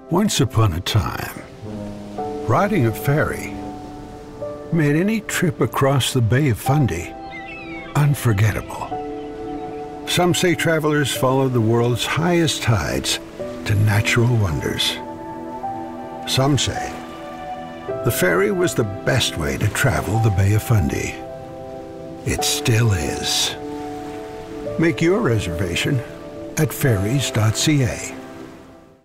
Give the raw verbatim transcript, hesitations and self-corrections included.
Once upon a time, riding a ferry made any trip across the Bay of Fundy unforgettable. Some say travelers followed the world's highest tides to natural wonders. Some say the ferry was the best way to travel the Bay of Fundy. It still is. Make your reservation at ferries dot c a.